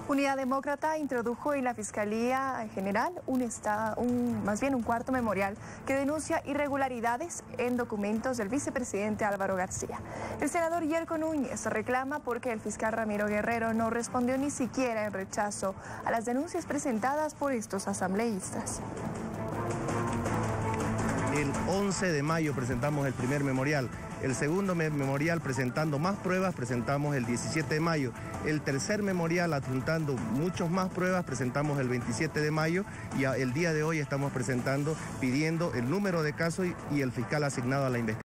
Unidad Demócrata introdujo en la Fiscalía General un cuarto memorial que denuncia irregularidades en documentos del vicepresidente Álvaro García. El senador Yerko Núñez reclama porque el fiscal Ramiro Guerrero no respondió ni siquiera en rechazo a las denuncias presentadas por estos asambleístas. El 11 de mayo presentamos el primer memorial. El segundo memorial presentando más pruebas presentamos el 17 de mayo. El tercer memorial adjuntando muchas más pruebas presentamos el 27 de mayo y el día de hoy estamos presentando pidiendo el número de casos y el fiscal asignado a la investigación.